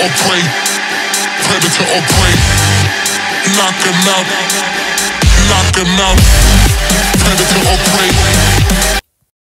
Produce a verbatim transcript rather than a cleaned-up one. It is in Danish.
or prey, predator or prey. Knock him out, knock him out, predator or prey.